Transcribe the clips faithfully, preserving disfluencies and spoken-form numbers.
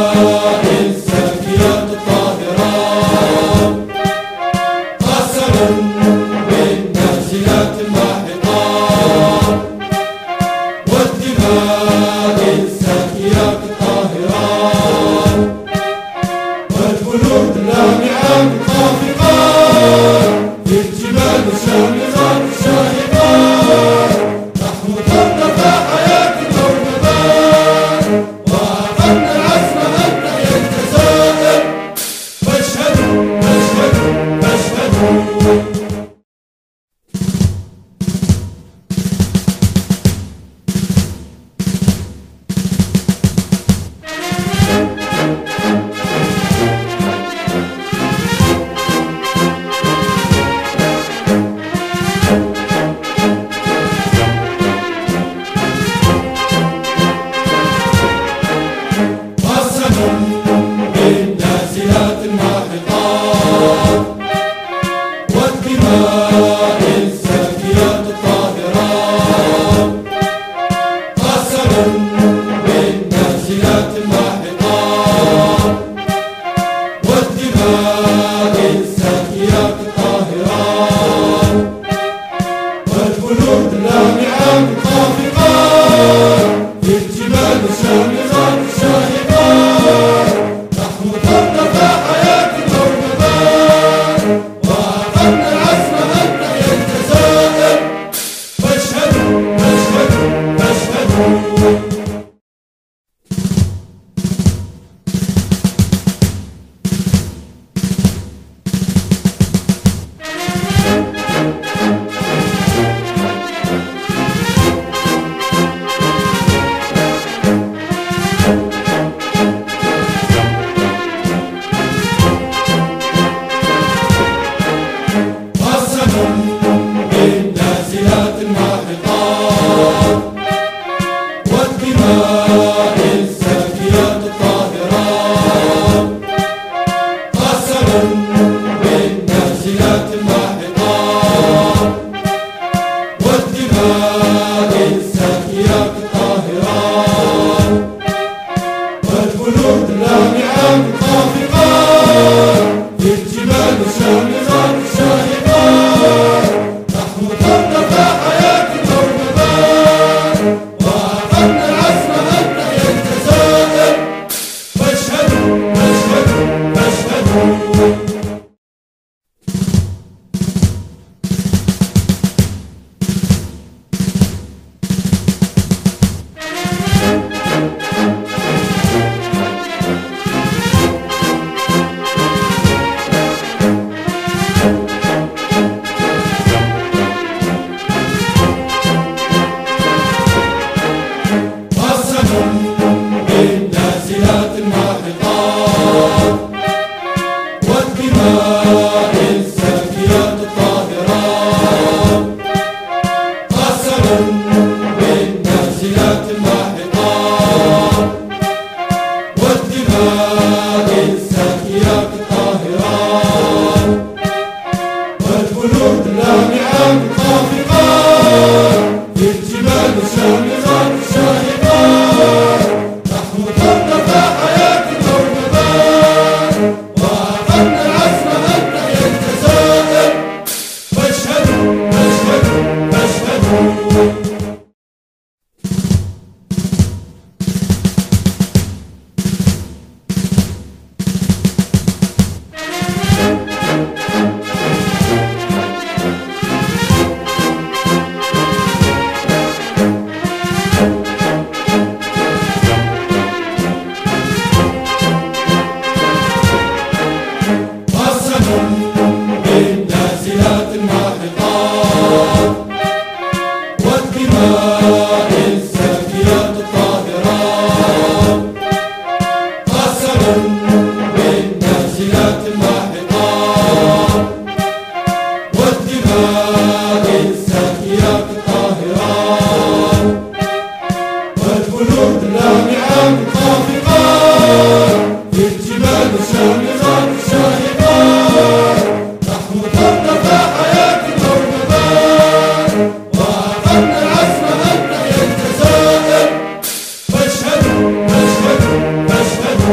الزاكيات الطاهرات قسما بالنازلات الماحقات والدماء الزاكيات الطاهرات والجنود اللامعات الخافقات في الجبال الشامخات الشاهقات نحن طرنا حياة الأولبان وأخذنا العزم أن نحيا الجزائر فاشهدوا فاشهدوا فاشهدوا بالنازلات الماحقات والدماء الزاكيات الطاهرات قسما بالنازلات الماحقات والدماء الزاكيات الطاهرات والجنود اللامعات الخافقات في الجبال الشامخات الشاهقات نحن طرنا حياة الأولبان وأخذنا العزم أن نحيا الجزائر فاشهدوا فاشهدوا فاشهدوا بالنازلات الماحقات والدماء الزاكيات الطاهرات قسما بالنازلات الماحقات والدماء الزاكيات الطاهرات والجنود اللامعات الخافقات في الجبال الشامخات الشاهقات نحن طرنا حياة الأولبان وأخذنا العزم أن نحيا الجزائر فاشهدوا فاشهدوا فاشهدوا قسما بالنازلات الماحقات والدماء الزاكيات الطاهرات قسما بالنازلات الماحقات والدماء الزاكيات الطاهرات والجنود اللامعات الخافقات في الجبال الشامخات الشاهقات نحن طرنا حياة الأولبان وأخذنا العزم أن نحيا الجزائر فاشهدوا فاشهدوا فاشهدوا قسما بالنازلات الماحقات والدماء الزاكيات الطاهرات قسما بالنازلات الماحقات والدماء الزاكيات الطاهرات والجنود اللامعات الخافقات في الجبال الشامخات الشاهقات نحن طرنا حياة الأولبان وأخذنا العزم أن نحيا الجزائر فاشهدوا فاشهدوا فاشهدوا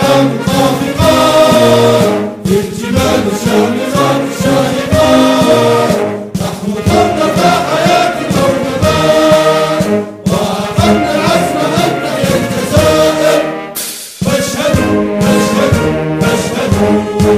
خافقات في الجبال الشامخات الشاهقات نحن طرنا حياة الأرنبات وعقدنا العزم أن نحيا الجزائر فاشهدوا فاشهدوا فاشهدوا.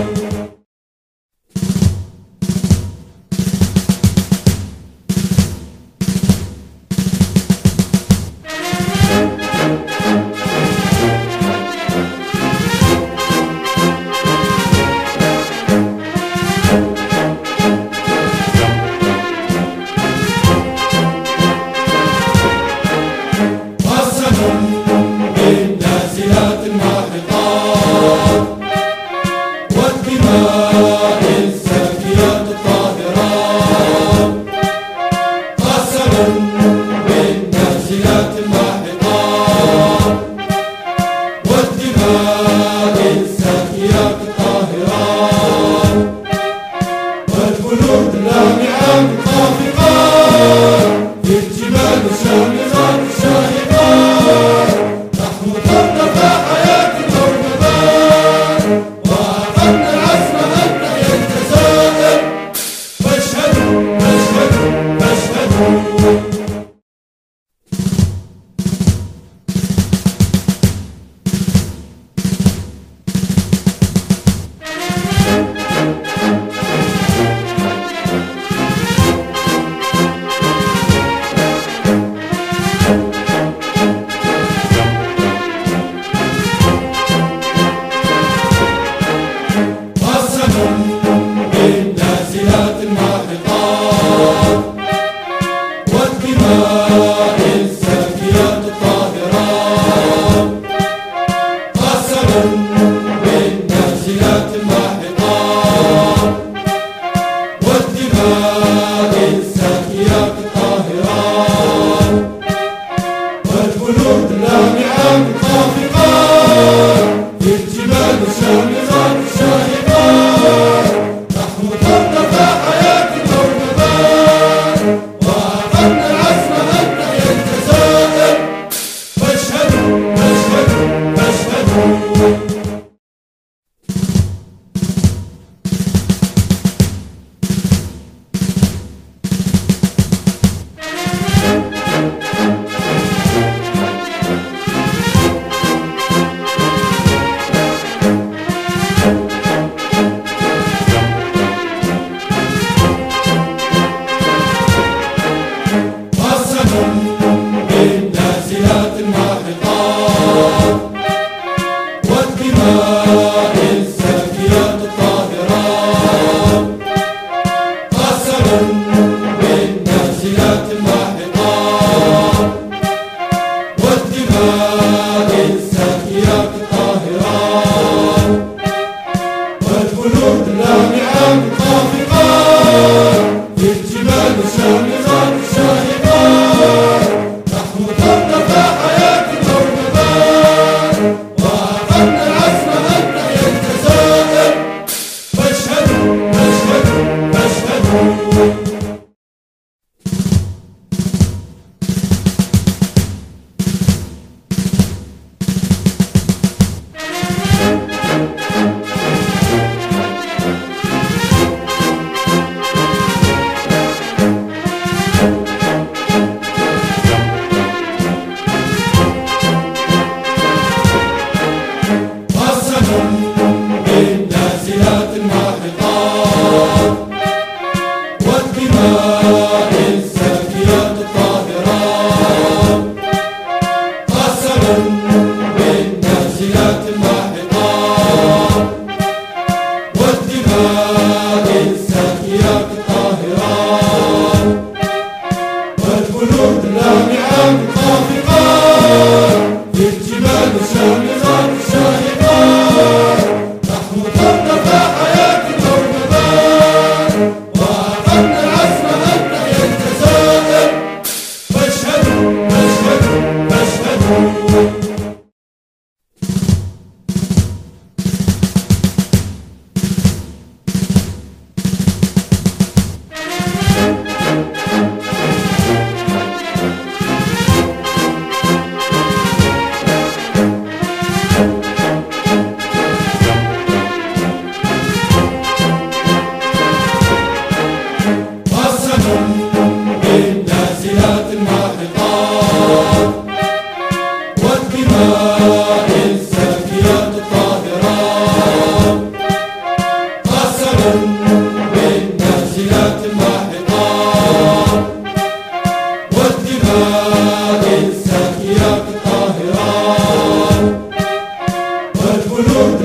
حياة الأرنبات وعقدنا العزم أن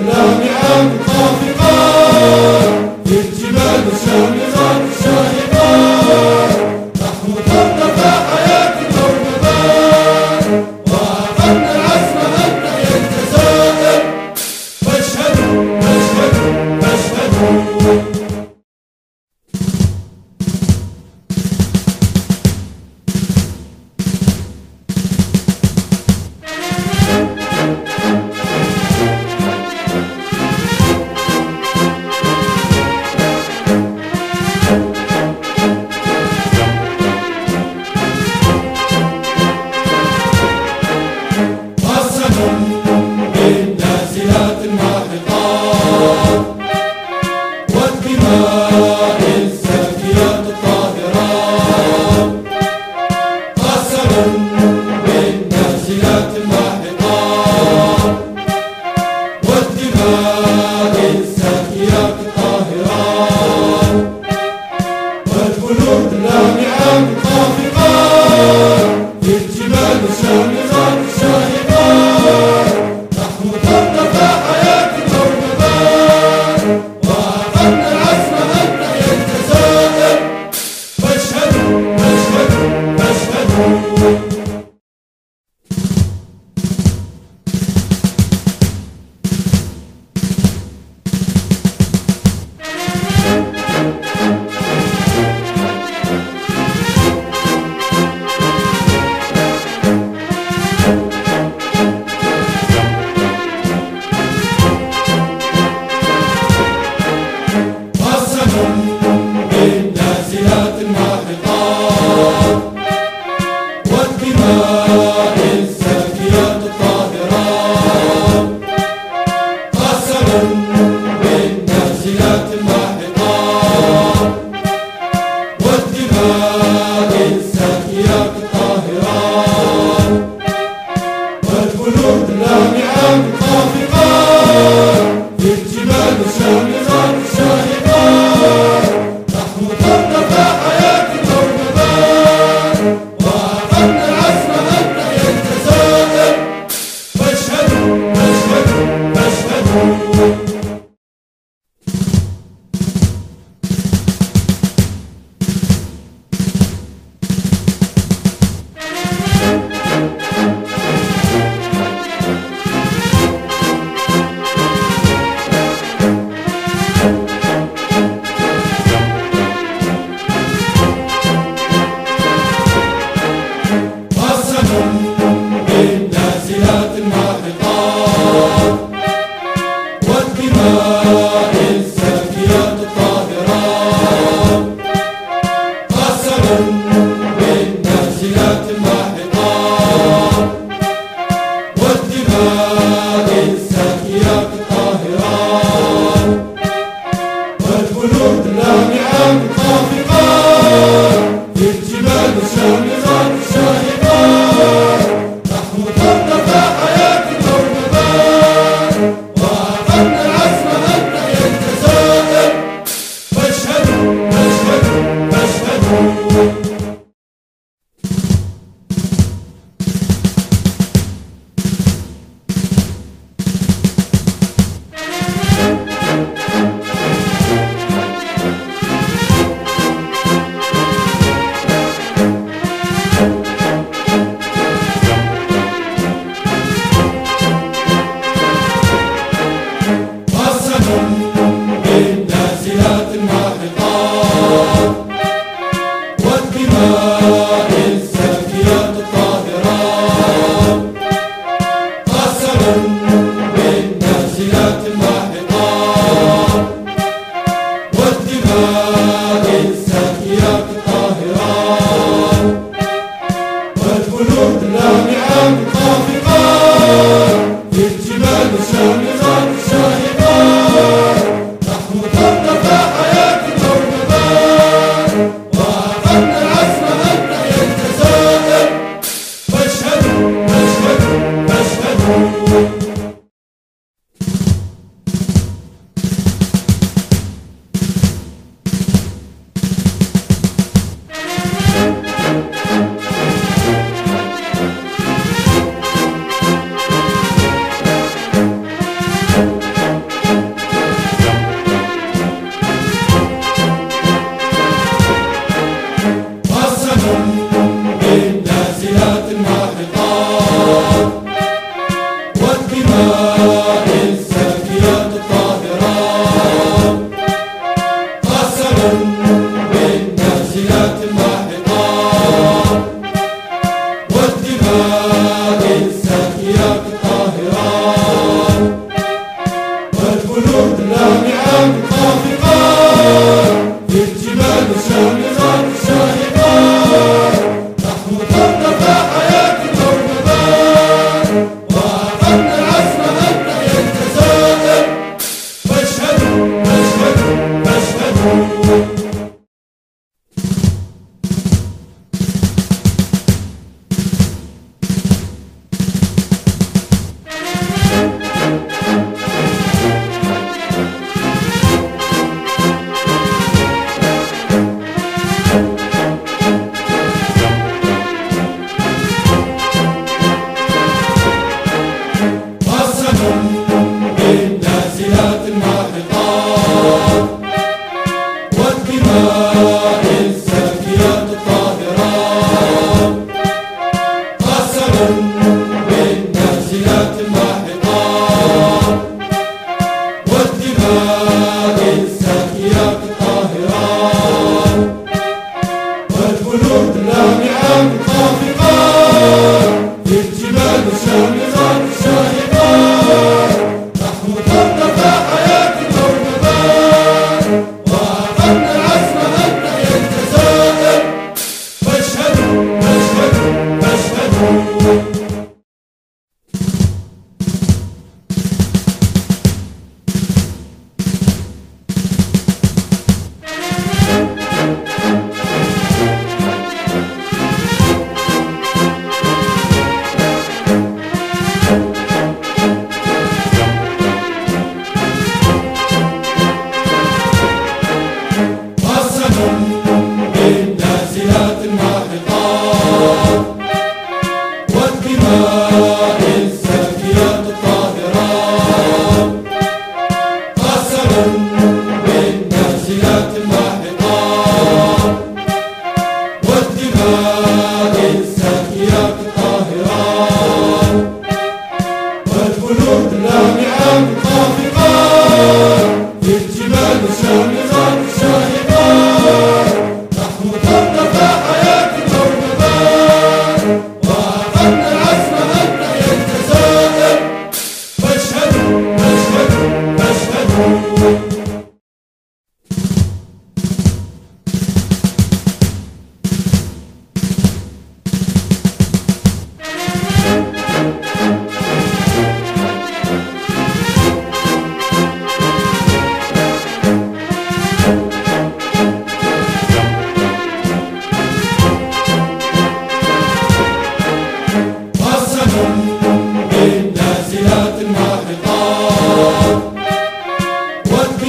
لامعة مخافقة في الجبال الشامخات الشاهقات نحن طرف حياة الموجبات وعقدنا العزم أن نحيا الجزائر فاشهدوا فاشهدوا فاشهدوا. في الجبال الشامخات الشاهقات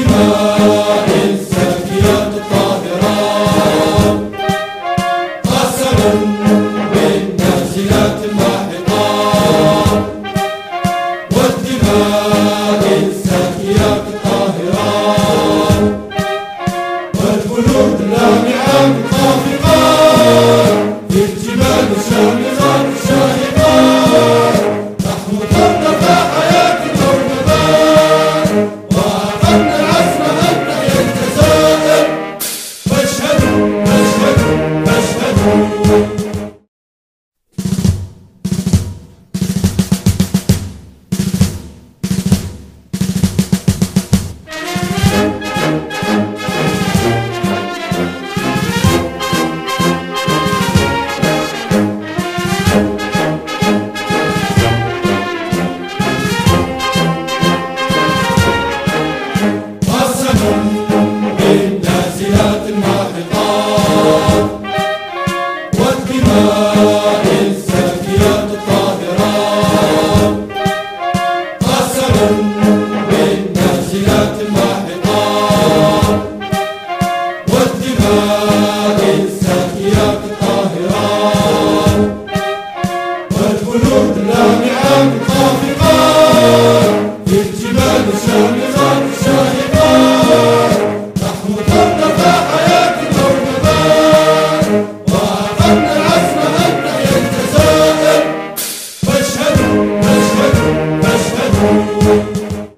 والدماء الزاكيات الطاهرات قسما بالنازلات الماحقات والدماء الزاكيات الطاهرات والجنود اللامعات الخافقات في الجبال الشامخات الشاهقات نحن طرنا حياة النوبات وأخذنا العزم أن نحيا الجزائر فاشهدوا فاشهدوا فاشهدوا. بالنازلات الماحقات والدماء الزاكيات الطاهرات قسما بالنازلات الماحقات والدماء الزاكيات الطاهرات والجنود اللامعات الخافقات في الجبال الشامخات الشاهقات نحن طرنا حياة النوبات وأخذنا العزم أن نحيا الجزائر فاشهدوا فاشهدوا فاشهدوا.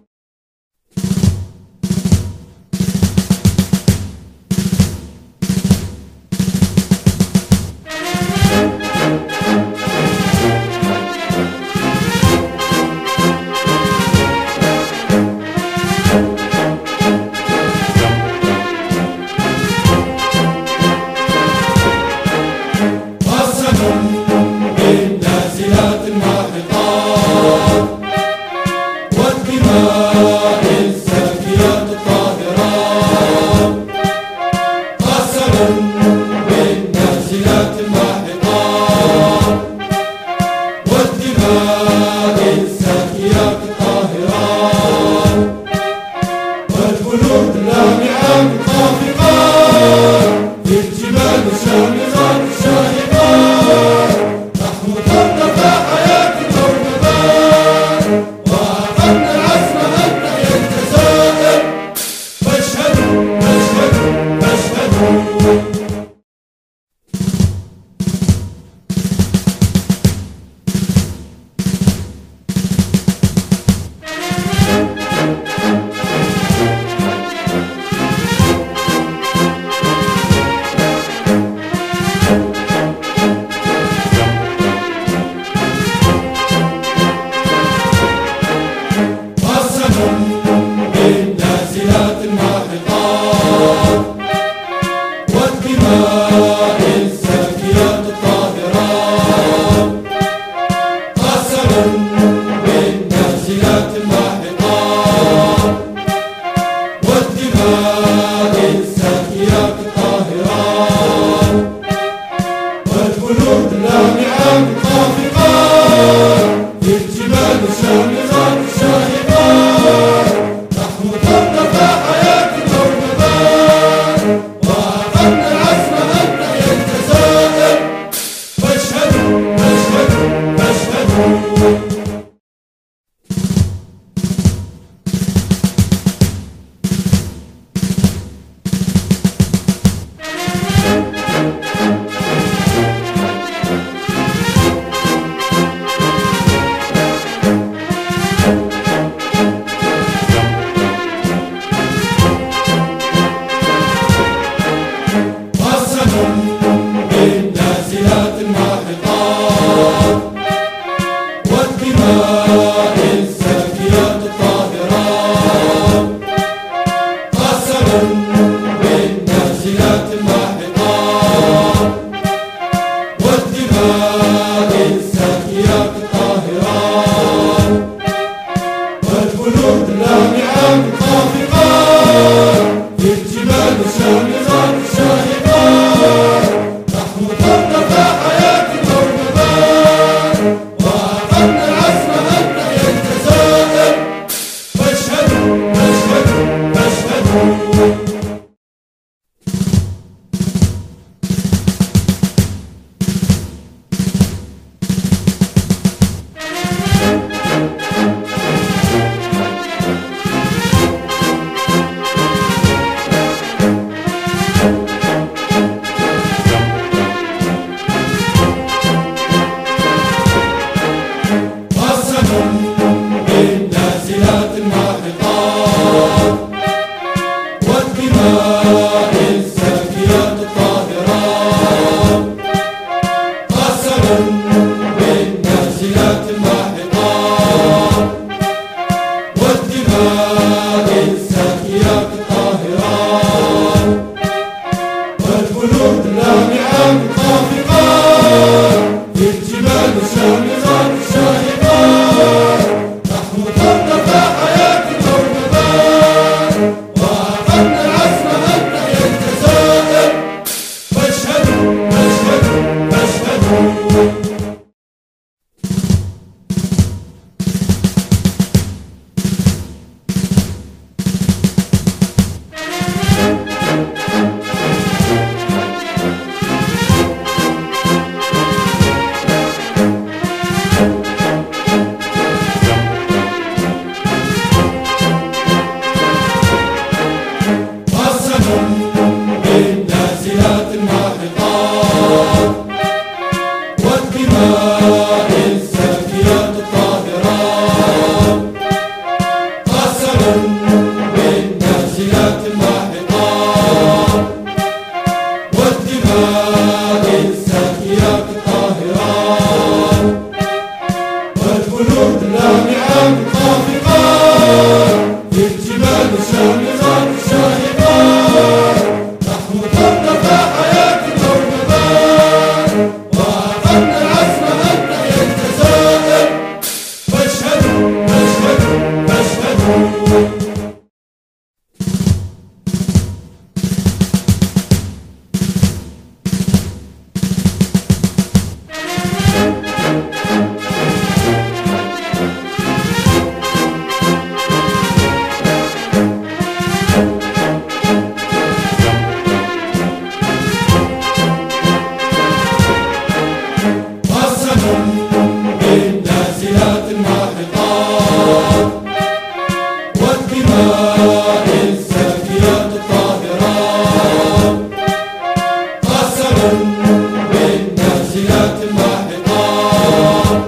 بالنازلات الماحقات والدماء الزاكيات الطاهرات قسما بالنازلات الماحقات والدماء الزاكيات الطاهرات والجنود اللامعات الخافقات في الجبال الشامخات الشاهقات نحن طرنا حياة النوبات وأخذنا العزم أن نحيا الجزائر فاشهدوا فاشهدوا فاشهدوا. بالنازلات الماحقات والدماء الزاكيات الطاهرات قسما بالنازلات الماحقات والدماء الزاكيات الطاهرات قسما بالنازلات الماحقات والدماء الزاكيات الطاهرات والجنود اللامعة الخافقات في الجبال الشامخات الشاهقات نحن طرنا حياة الأرنبات وأعطنا العزم أن نحيا الجزائر فاشهدوا فاشهدوا فاشهدوا بالنازلات الماحقات والدماء الزاكيات الطاهرات قسما بالنازلات الماحقات والدماء الزاكيات الطاهرات والجنود اللامعة الخافقات في الجبال الشامخات الشاهقات نحن طرنا حياة الأرنبات وأعطنا العزم أن نحيا الجزائر فاشهدوا فاشهدوا فاشهدوا قسما بالنازلات الماحقات والدماء الزاكيات الطاهرات قسما بالنازلات الماحقات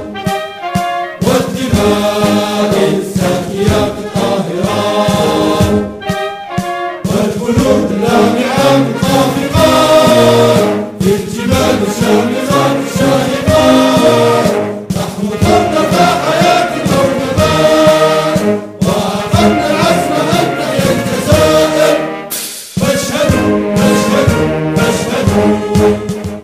والدماء الزاكيات الطاهرات والجنود اللامعة الخافقات في الجبال الشامخات الشاهقات نحن طرنا حياة الأرنبات وأعطنا العزم أن نحيا الجزائر فاشهدوا فاشهدوا فاشهدوا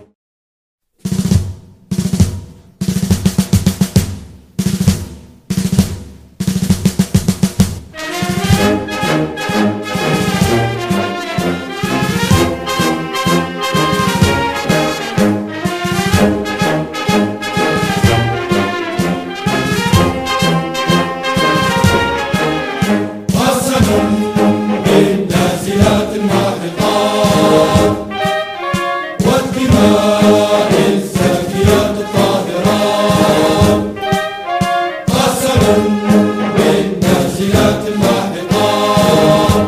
قسما بالنازلات الماحقات والدماء الزاكيات الطاهرات قسما بالنازلات الماحقات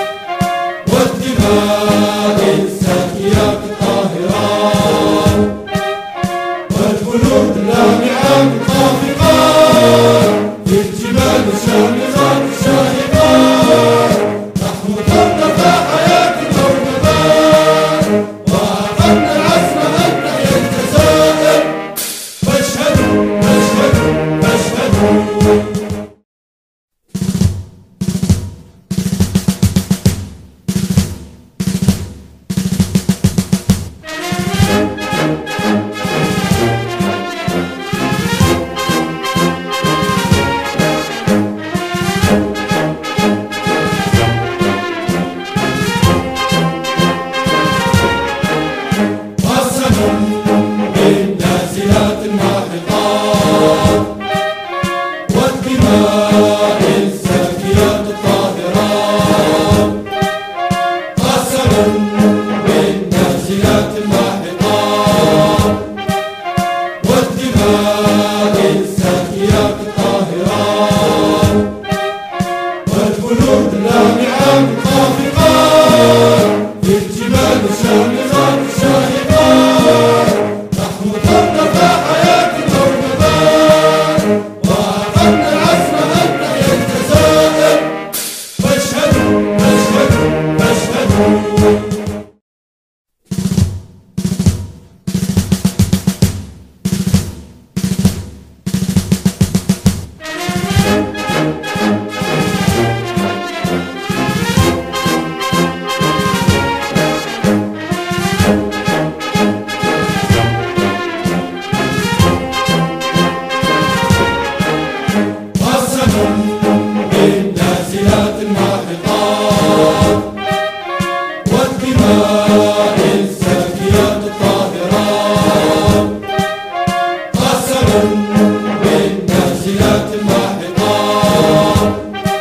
والدماء الزاكيات الطاهرات والجنود اللامعة الخافقات في الجبال الشامخات الشاهقات نحن طرنا حياة الأرنبات وأعطنا العزم أن نحيا الجزائر فاشهدوا فاشهدوا فاشهدوا قسما بالنازلات الماحقات والدماء الزاكيات الطاهرات قسما بالنازلات الماحقات والدماء الزاكيات الطاهرات والجنود اللامعة الخافقات في الجبال الشامخات الشاهقات نحن طرنا حياة الأرنبات وأعطنا العزم أن نحيا الجزائر فاشهدوا الماحقات والدماء الزاكيات الطاهرات قسما بالنازلات الماحقات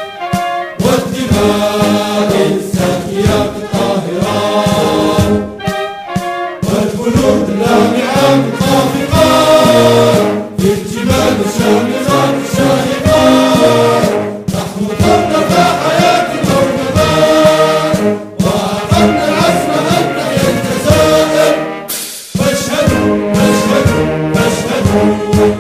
والدماء الزاكيات الطاهرات والجنود اللامعة الخافقات في الجبال الشامخات الشاهقات نحن طرنا حياة المرتبات وأخذنا العزم أن نحيا الجزائر فاشهدوا فاشهدوا فاشهدوا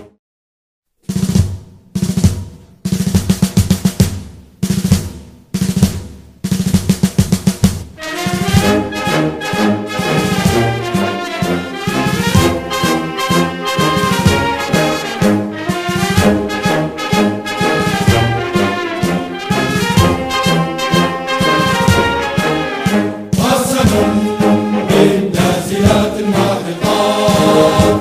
بالنازلات الماحقات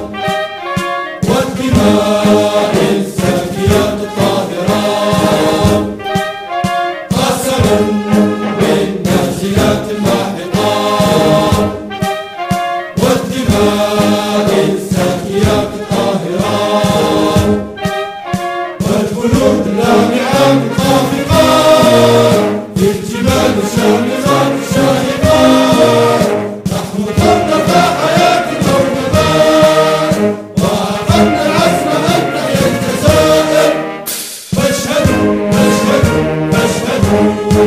والدماء الزاكيات الطاهرات قسما بالنازلات الماحقات والدماء الزاكيات الطاهرات والجنود اللامعة الخافقات في الجبال الشامخات الشاهقات نحن طرنا حياة المرتبات وأخذنا العزم أن نحيا الجزائر فاشهدوا فاشهدوا فاشهدوا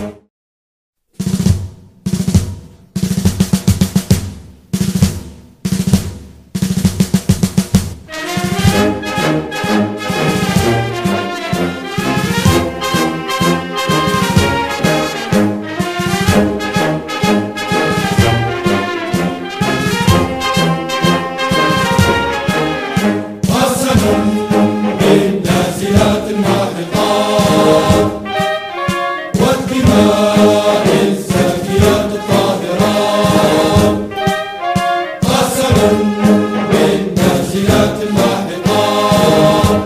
قسما بالنازلات الماحقات والدماء الزاكيات الطاهرات قسما بالنازلات الماحقات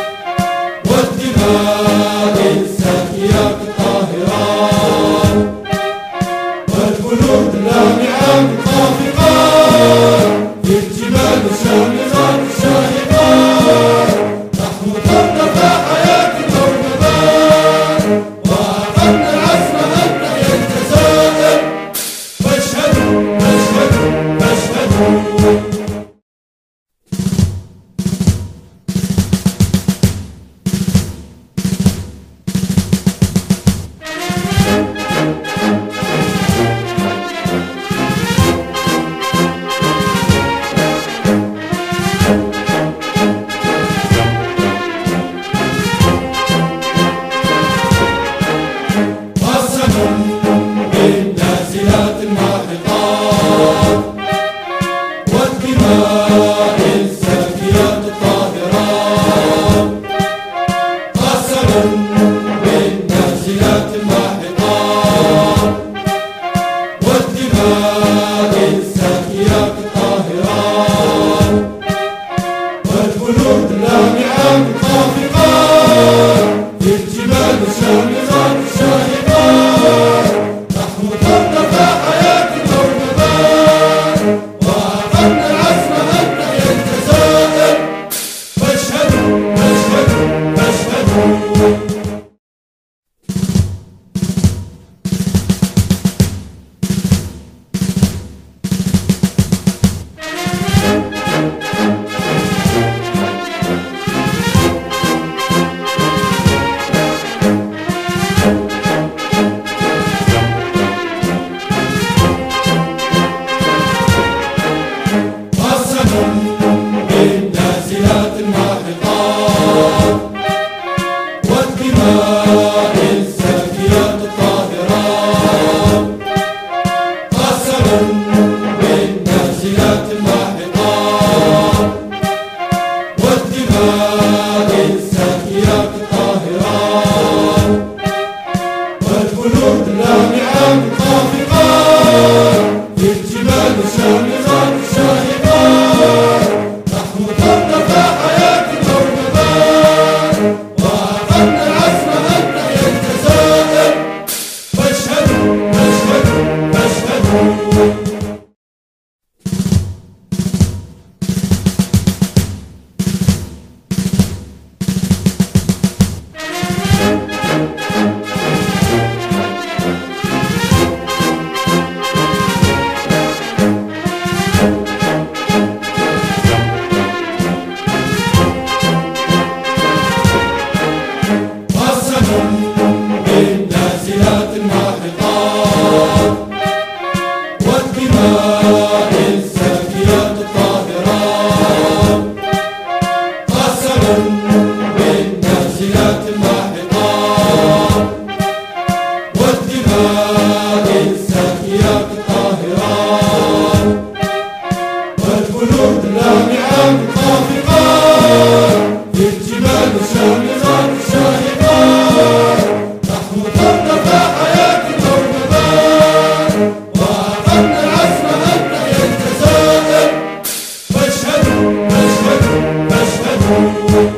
والدماء الزاكيات الطاهرات والجنود اللامعة الخافقات في الجبال الشامخات الشاهقات نحن طرنا حياة المرتبات وأخذنا العزم أن نحيا الجزائر فاشهدوا فاشهدوا فاشهدوا قسما بالنازلات الماحقات والدماء الزاكيات الطاهرات قسما بالنازلات الماحقات والدماء الزاكيات الطاهرات والجنود اللامعة الخافقات في الجبال الشامخات الشاهقات نحن طرنا حياة المرتبات وأخذنا العزم أن نحيا الجزائر فاشهدوا فاشهدوا فاشهدوا قسما بالنازلات الماحقات والدماء الزاكيات الطاهرات قسما بالنازلات الماحقات والدماء الزاكيات الطاهرات والجنود اللامعة الخافقات في الجبال الشامخات الشاهقات نحن طرنا حياة الجزائر فاشهدوا فاشهدوا فاشهدوا قسما بالنازلات الماحقات والدماء الزاكيات الطاهرات قسما بالنازلات الماحقات والدماء الزاكيات الطاهرات والجنود اللامعة الخافقات في الجبال الشامخات الشاهقات نحن طرنا حياة المرتبات وأخذنا العزم أن نحيا الجزائر والدماء الزاكيات الطاهرات والجنود اللامعة الخافقات في الجبال الشامخات الشاهقات نحن طرنا حياة الأولبات وعقدنا العزم أن نحيا الجزائر فاشهدوا فاشهدوا فاشهدوا.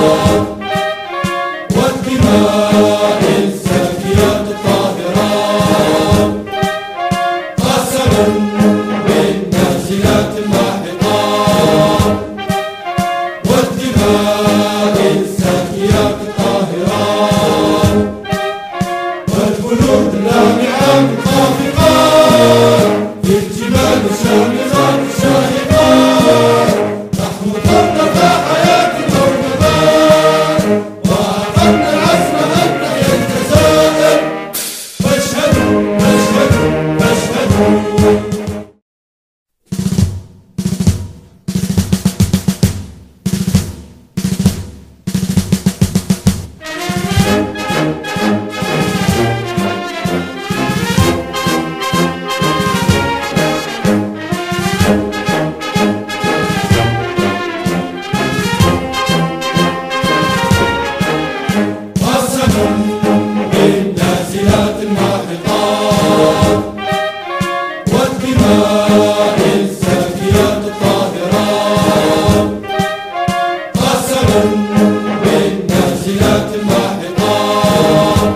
والدماء الزاكيات الطاهرات قسما بالنازلات الماحقات والدماء الزاكيات الطاهرات والجنود اللامعات الخافقات في الجبال الشامخات الشاهقات نحن طرف حياة المرتبات وأخذنا العزم أن نحيا الجزائر فاشهدوا فاشهدوا فاشهدوا بالنازلات الماحقات والدماء الزاكيات الطاهرات قسما بالنازلات الماحقات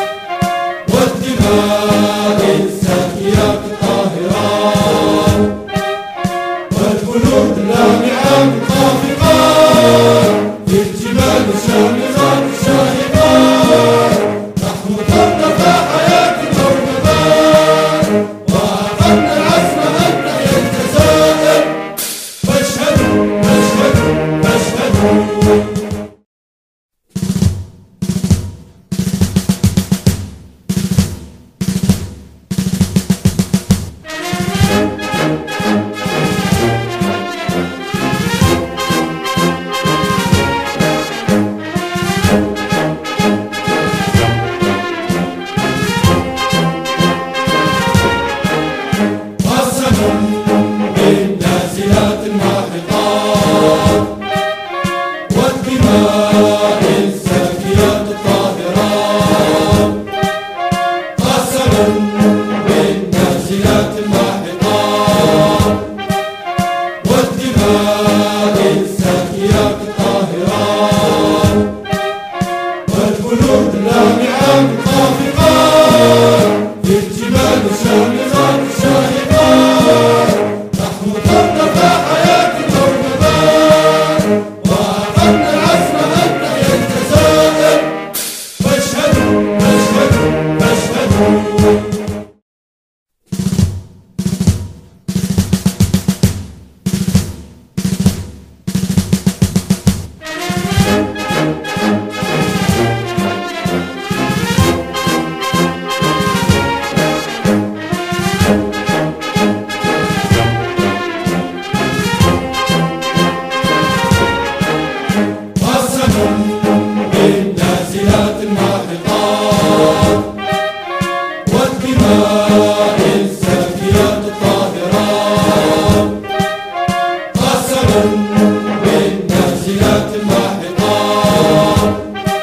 والدماء الزاكيات الطاهرات والجنود اللامعات الخافقات في الجبال الشامخات الشاهقات نحن طرف حياة المرتبات وأخذنا العزم أن نحيا الجزائر فاشهدوا فاشهدوا فاشهدوا قسما بالنازلات الماحقات والدماء الزاكيات الطاهرات قسما بالنازلات الماحقات والدماء الزاكيات الطاهرات والجنود اللامعات الخافقات في الجبال الشامخات الشاهقات نحن طرف حياة المرتبات وأخذنا العزم أن نحيا الجزائر فاشهدوا فاشهدوا فاشهدوا قسما بالنازلات الماحقات والدماء الزاكيات الطاهرات قسما بالنازلات الماحقات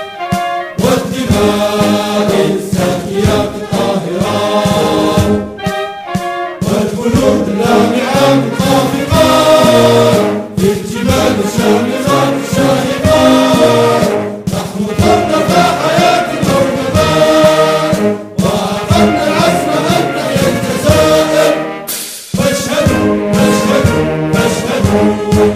والدماء الزاكيات الطاهرات والجنود اللامعات الخافقات في الجبال الشامخات الشاهقات نحن طرف حياة المرتبات وأخذنا العزم أن نحيا الجزائر فاشهدوا فاشهدوا فاشهدوا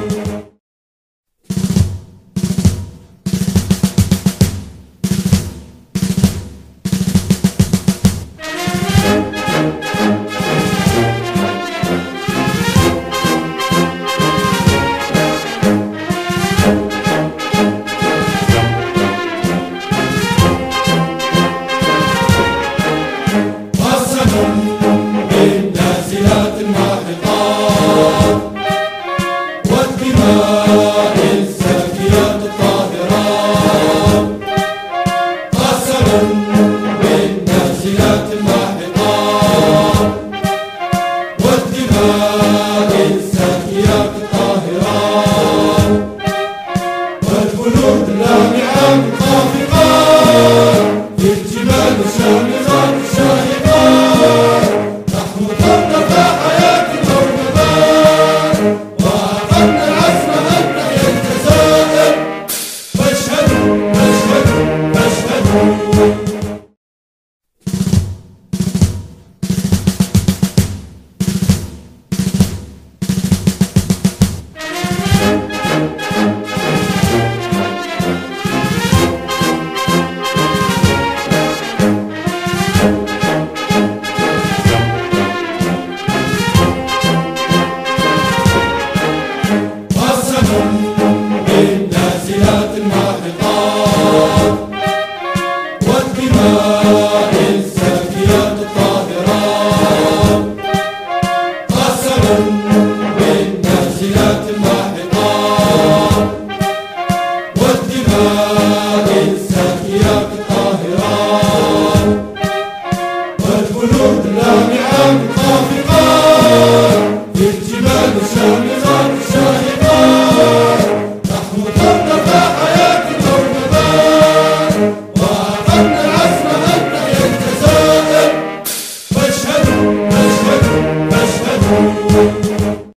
قسما بالنازلات الماحقات والدماء الزاكيات الطاهرات قسما بالنازلات الماحقات والدماء الزاكيات الطاهرات والجنود اللامعات الخافقات